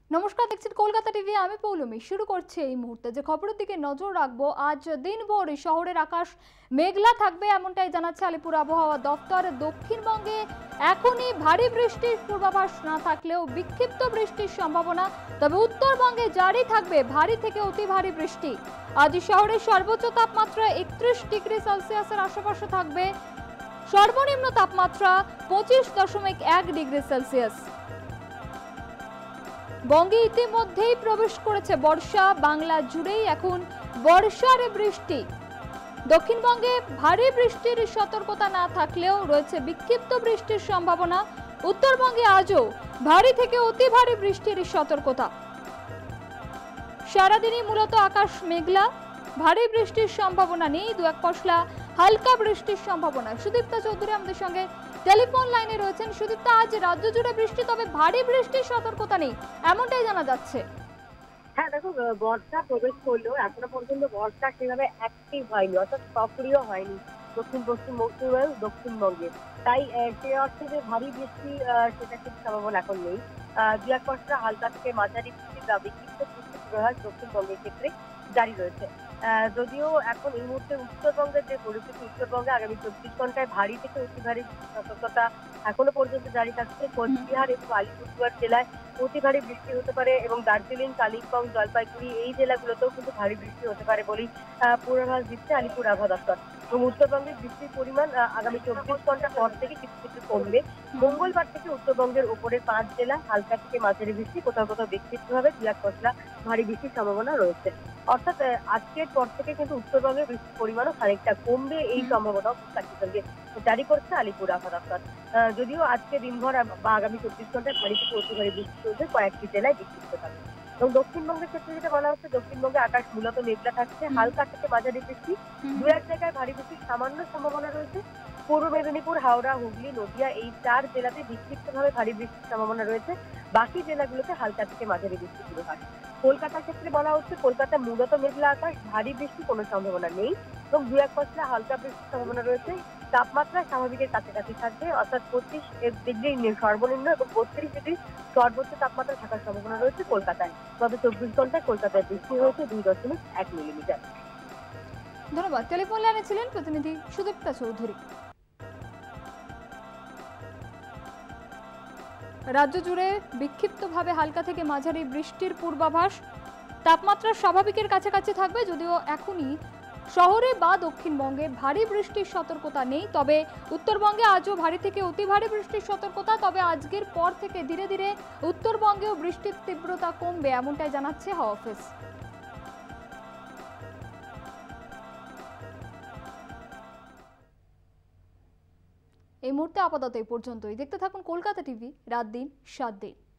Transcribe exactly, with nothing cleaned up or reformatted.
নমস্কার, দেখছেন কলকাতা টিভি। আমি পৌলমি। শুরু করছি এই মুহূর্তে যে খবরের দিকে নজর রাখবো। আজ দিনভর শহরের আকাশ মেঘলা থাকবে এমনটাই জানাচ্ছে আলিপুর আবহাওয়া দপ্তর। দক্ষিণবঙ্গে এখনই ভারী বৃষ্টির পূর্বাভাস না থাকলেও বিক্ষিপ্ত বৃষ্টির সম্ভাবনা, তবে উত্তরবঙ্গে জারি থাকবে ভারী থেকে অতি ভারী বৃষ্টি। আজ শহরের সর্বোচ্চ তাপমাত্রা একত্রিশ ডিগ্রি সেলসিয়াসের আশেপাশে থাকবে, সর্বনিম্ন তাপমাত্রা পঁচিশ দশমিক এক ডিগ্রি সেলসিয়াস। বঙ্গে ইতিমধ্যেই প্রবেশ করেছে বর্ষা, বাংলা জুড়েই এখন বর্ষার বৃষ্টি। দক্ষিণবঙ্গে ভারী বৃষ্টির সতর্কতা না থাকলেও রয়েছে বিক্ষিপ্ত বৃষ্টির সম্ভাবনা। উত্তরবঙ্গে আজও ভারী থেকে অতি ভারী বৃষ্টির সতর্কতা। সারাদিনই মূলত আকাশ মেঘলা, ভারী বৃষ্টির সম্ভাবনা নেই, দু এক পশলা হালকা বৃষ্টির সম্ভাবনা। সুদীপ্তা চৌধুরী আমাদের সঙ্গে টেলিফোন লাইনে রয়েছেন। সুদীপ্তা, আজ রাজ্য জুড়ে বৃষ্টি, তবে ভারী বৃষ্টির সতর্কতা নেই এমনটাই জানা যাচ্ছে। হ্যাঁ দেখো, বর্ষা প্রবেশ করলেও এখনো পর্যন্ত বর্ষা সেভাবে অ্যাক্টিভ হয়নি, অর্থাৎ সক্রিয় হয়নি দক্ষিণ পশ্চিম মৌসুমী বায়ু দক্ষিণবঙ্গে। তাই সে অর্থে যে ভারী বৃষ্টি সেটা কিন্তু সম্ভাবনা এখন নেই। দু এক পশলা হালকা থেকে মাঝারি বৃষ্টি বা বিক্ষিপ্ত বৃষ্টির পূর্বাভাস দক্ষিণবঙ্গের ক্ষেত্রে জারি রয়েছে। যদিও এখন এই মুহূর্তে উত্তরবঙ্গের যে পরিস্থিতি, উত্তরবঙ্গে আগামী চব্বিশ ঘন্টায় ভারী থেকে অতি ভারী সতর্কতা এখনো পর্যন্ত জারি থাকছে। কোচবিহার এবং আলিপুরদুয়ার জেলায় অতি ভারী বৃষ্টি হতে পারে এবং দার্জিলিং, কালিম্পং, জলপাইগুড়ি এই জেলাগুলোতেও কিন্তু ভারী বৃষ্টি হতে পারে বলেই পূর্বাভাস দিচ্ছে আলিপুর আবহাওয়া দপ্তর। এবং উত্তরবঙ্গের বৃষ্টির পরিমাণ আগামী চব্বিশ ঘন্টা পর থেকে কিছু কিছু কমবে। মঙ্গলবার থেকে উত্তরবঙ্গের উপরে পাঁচ জেলা হালকা থেকে মাঝারি বৃষ্টি, কোথাও কোথাও বিক্ষিপ্তভাবে দু এক পশলা ভারী বৃষ্টির সম্ভাবনা রয়েছে। অর্থাৎ আজকের পর থেকে কিন্তু উত্তরবঙ্গের বৃষ্টির পরিমাণও খানিকটা কমবে, এই সম্ভাবনাও সঙ্গে জারি করছে আলিপুর আবহাওয়া দপ্তর। যদিও আজকে দিনভর বা আগামী চব্বিশ ঘন্টায় ভারী থেকে অতি ভারী বৃষ্টি চলছে, কয়েকটি জেলায় বিক্ষিপ্ত থাকবে। এবং দক্ষিণবঙ্গের ক্ষেত্রে যেটা বলা হচ্ছে, দক্ষিণবঙ্গে আকাশ মূলত মেঘলা থাকছে, হালকা থেকে মাঝারি বৃষ্টি, দু এক জায়গায় ভারী বৃষ্টির সামান্য সম্ভাবনা রয়েছে। পূর্ব মেদিনীপুর, হাওড়া, হুগলি, নদিয়া এই চার জেলাতে বিক্ষিপ্তভাবে ভারী বৃষ্টির সম্ভাবনা রয়েছে। বাকি জেলাগুলোতে হালকা থেকে মাঝারি বৃষ্টি শুরু হয়। কলকাতার ক্ষেত্রে বলা হচ্ছে, কলকাতা মূলত মেঘলা আকাশ, ভারী বৃষ্টির কোনো সম্ভাবনা নেই এবং দু এক পশলা হালকা বৃষ্টির সম্ভাবনা রয়েছে। তাপমাত্রা স্বাভাবিকের কাছাকাছি থাকবে, অর্থাৎ পঁচিশ ডিগ্রি সর্বনিম্ন এবং বত্রিশ ডিগ্রি সর্বোচ্চ তাপমাত্রা থাকার সম্ভাবনা রয়েছে কলকাতায়। গত চব্বিশ ঘন্টায় কলকাতায় বৃষ্টি হয়েছে দুই দশমিক এক মিলিমিটার। ধন্যবাদ। টেলিফোন লাইনে ছিলেন প্রতিনিধি সুদীপ্তা চৌধুরী। রাজ্য জুড়ে বিক্ষিপ্তভাবে হালকা থেকে মাঝারি বৃষ্টির পূর্বাভাস। তাপমাত্রা স্বাভাবিকের কাছাকাছি থাকবে, যদিও এখনই শহরে বা দক্ষিণবঙ্গে ভারী বৃষ্টির সতর্কতা নেই, তবে উত্তরবঙ্গে আজও ভারী থেকে অতি ভারী বৃষ্টির সতর্কতা। তবে আজকের পর থেকে ধীরে ধীরে উত্তরবঙ্গেও বৃষ্টির তীব্রতা কমবে এমনটাই জানাচ্ছে হাওয়া অফিস। এই মুহূর্তে আপাতত এই পর্যন্তই। দেখতে থাকুন কলকাতা টিভি, রাত দিন সাত দিন।